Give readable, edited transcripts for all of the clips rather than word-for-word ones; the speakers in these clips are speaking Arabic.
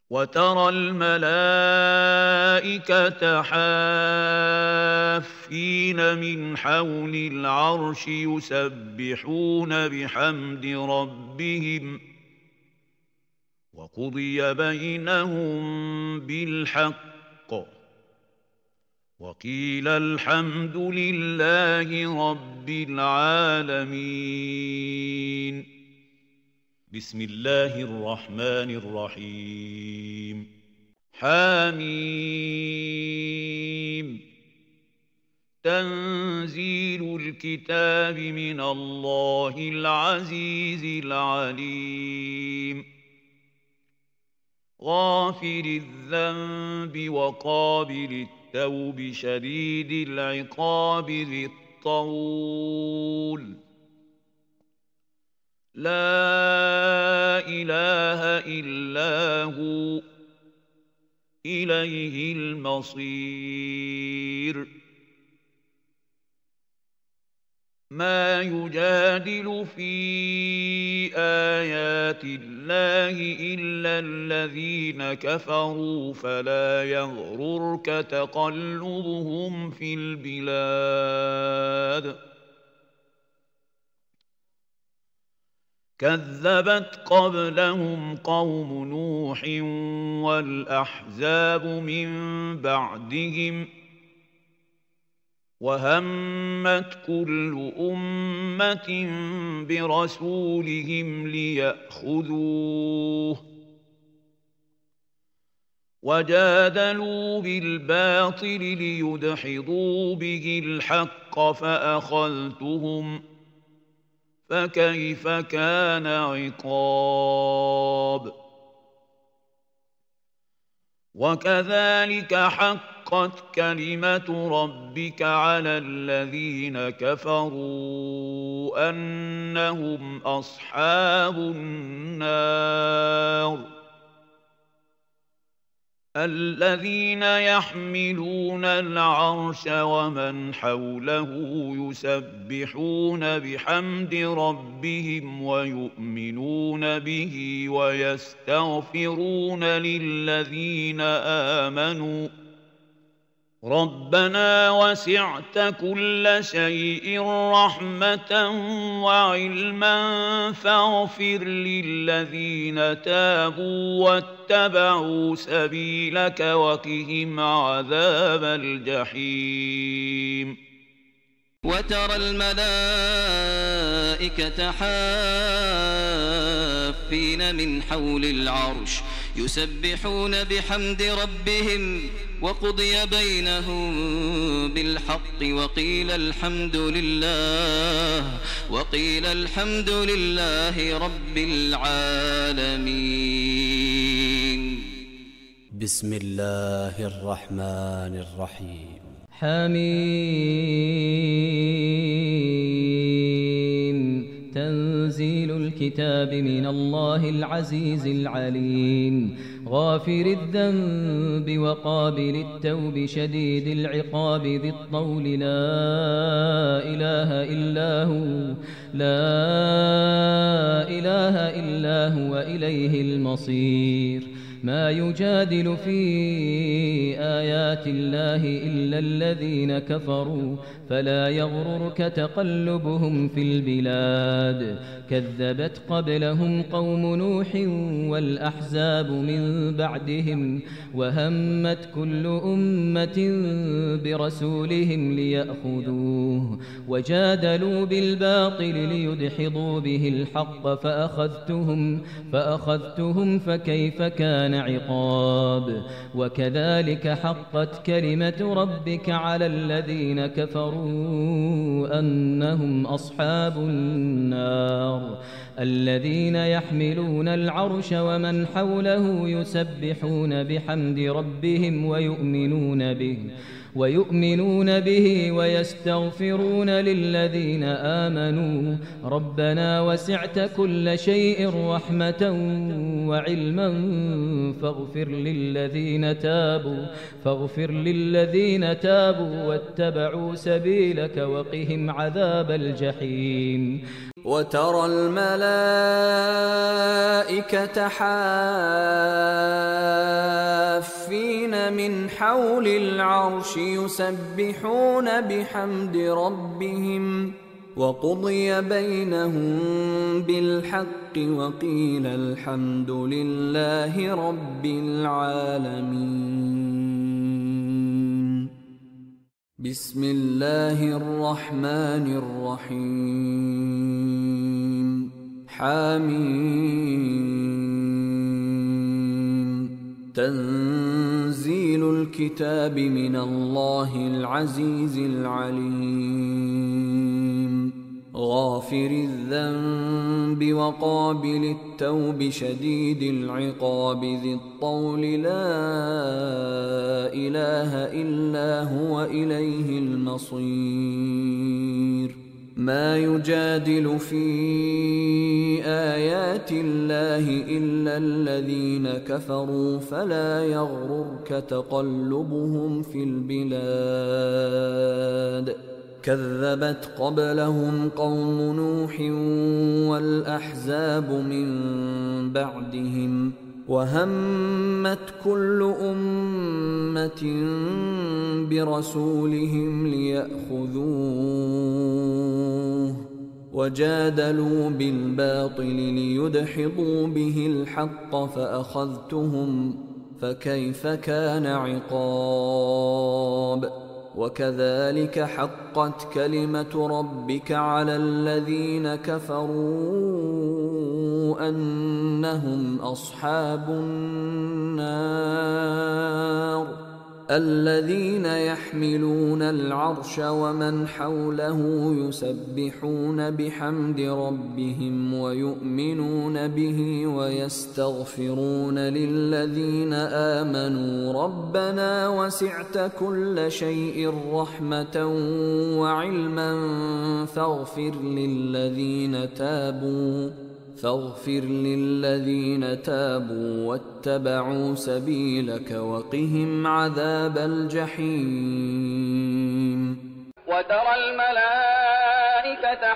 وترى الملائكة حافين من حول العرش يسبحون بحمد ربهم وقضي بينهم بالحق وقيل الحمد لله رب العالمين. بسم الله الرحمن الرحيم. حميم. تنزيل الكتاب من الله العزيز العليم. غافر الذنب وقابل التوب شديد العقاب ذي الطول. لا إله إلا هو إليه المصير. ما يجادل في آيات الله إلا الذين كفروا فلا يغررك تقلبهم في البلاد. كذبت قبلهم قوم نوح والأحزاب من بعدهم وهمت كل أمة برسولهم ليأخذوه وجادلوا بالباطل ليدحضوا به الحق فأخذتهم فكيف كان عقاب. وكذلك حقت كلمة ربك على الذين كفروا أنهم أصحاب النار. الذين يحملون العرش ومن حوله يسبحون بحمد ربهم ويؤمنون به ويستغفرون للذين آمنوا ربنا وسعت كل شيء رحمة وعلما فاغفر للذين تابوا واتبعوا سبيلك وقهم عذاب الجحيم. وترى الملائكة حافين من حول العرش يسبحون بحمد ربهم وقضي بينهم بالحق وقيل الحمد لله رب العالمين. بسم الله الرحمن الرحيم. حميم. تنزيل الكتاب من الله العزيز العليم. غافر الذنب وقابل التوب شديد العقاب ذي الطول. لا إله إلا هو إليه المصير. ما يجادل في آيات الله إلا الذين كفروا فلا يغررك تقلبهم في البلاد. كذبت قبلهم قوم نوح والأحزاب من بعدهم وهمت كل أمة برسولهم ليأخذوه وجادلوا بالباطل ليدحضوا به الحق فأخذتهم فكيف كان عقاب. وكذلك حقت كلمة ربك على الذين كفروا أنهم أصحاب النار. الذين يحملون العرش ومن حوله يسبحون بحمد ربهم ويؤمنون به ويستغفرون للذين آمنوا ربنا وسعت كل شيء رحمة وعلما فاغفر للذين تابوا واتبعوا سبيلك وقهم عذاب الجحيم. وترى الملائكة حافين الذين من حول العرش يسبحون بحمد ربهم وقضي بينهم بالحق وقيل الحمد لله رب العالمين. بسم الله الرحمن الرحيم. حميم. تنزيل الكتاب من الله العزيز العليم. غافر الذنب وقابل التوب شديد العقاب ذي الطول لا إله إلا هو إليه المصير. ما يجادل في آيات الله إلا الذين كفروا فلا يغررك تقلبهم في البلاد. كذبت قبلهم قوم نوح والأحزاب من بعدهم وهمت كل أمة برسولهم ليأخذوه وجادلوا بالباطل ليدحضوا به الحق فأخذتهم فكيف كان عقاب. وكذلك حقت كلمة ربك على الذين كفروا أنهم أصحاب النار. الذين يحملون العرش ومن حوله يسبحون بحمد ربهم ويؤمنون به ويستغفرون للذين آمنوا ربنا وسعت كل شيء رحمة وعلما فاغفر للذين تابوا واتبعوا سبيلك وقهم عذاب الجحيم. وترى الملائكة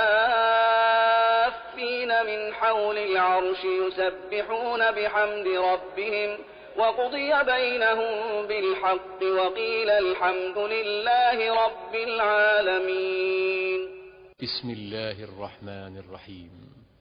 حافين من حول العرش يسبحون بحمد ربهم وقضي بينهم بالحق وقيل الحمد لله رب العالمين. بسم الله الرحمن الرحيم.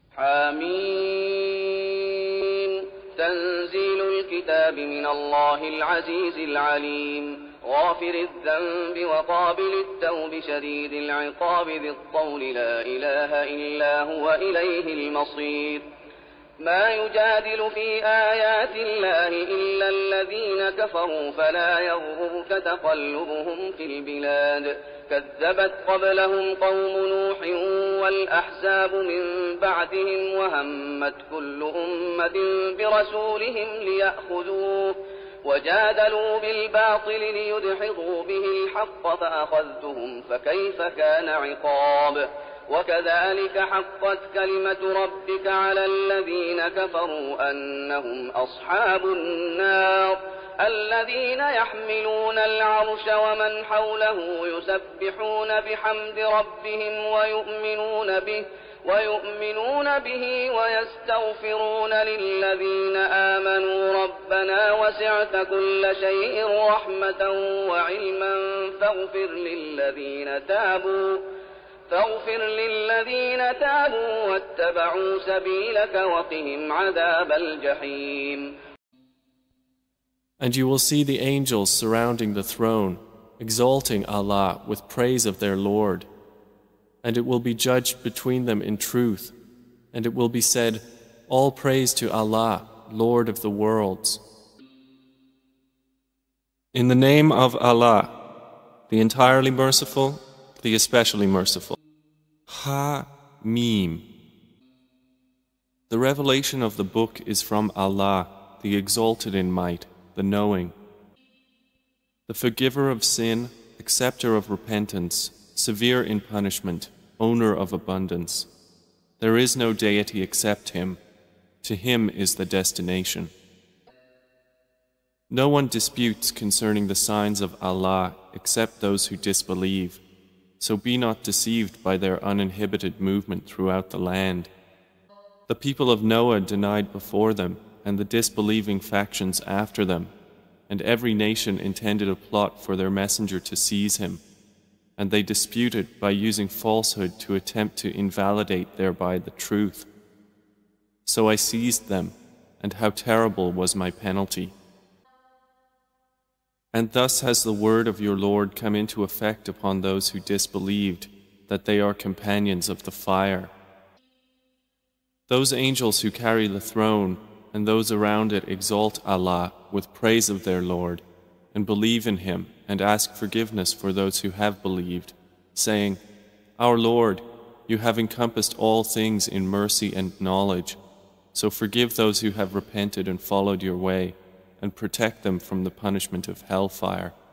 حميم. تنزيل الكتاب من الله العزيز العليم. غافر الذنب وقابل التوب شديد العقاب ذي الطول لا إله إلا هو إليه المصير. ما يجادل في آيات الله إلا الذين كفروا فلا يغررك تقلبهم في البلاد. كذبت قبلهم قوم نوح والأحزاب من بعدهم وهمت كل أمة برسولهم ليأخذوه وجادلوا بالباطل ليدحضوا به الحق فأخذتهم فكيف كان عقاب. وكذلك حقت كلمة ربك على الذين كفروا أنهم أصحاب النار. الذين يحملون العرش ومن حوله يسبحون بحمد ربهم ويؤمنون به ويستغفرون للذين آمنوا ربنا وسعت كل شيء رحمة وعلما فاغفر للذين تابوا واتبعوا سبيلك وقهم عذاب الجحيم. And you will see the angels surrounding the throne, exalting Allah with praise of their Lord. And it will be judged between them in truth, and it will be said, all praise to Allah, Lord of the worlds. In the name of Allah, the entirely merciful, the especially merciful. Ha-Mim. The revelation of the book is from Allah, the exalted in might, the knowing. The forgiver of sin, acceptor of repentance, severe in punishment, owner of abundance. There is no deity except Him. To Him is the destination. No one disputes concerning the signs of Allah except those who disbelieve. So be not deceived by their uninhibited movement throughout the land. The people of Noah denied before them, and the disbelieving factions after them. and every nation intended a plot for their messenger to seize him, and they disputed by using falsehood to attempt to invalidate thereby the truth. So I seized them, and how terrible was my penalty. And thus has the word of your Lord come into effect upon those who disbelieved, that they are companions of the fire. Those angels who carry the throne and those around it exalt Allah with praise of their Lord, and believe in Him and ask forgiveness for those who have believed, saying, Our Lord, you have encompassed all things in mercy and knowledge, so forgive those who have repented and followed your way, and protect them from the punishment of hellfire.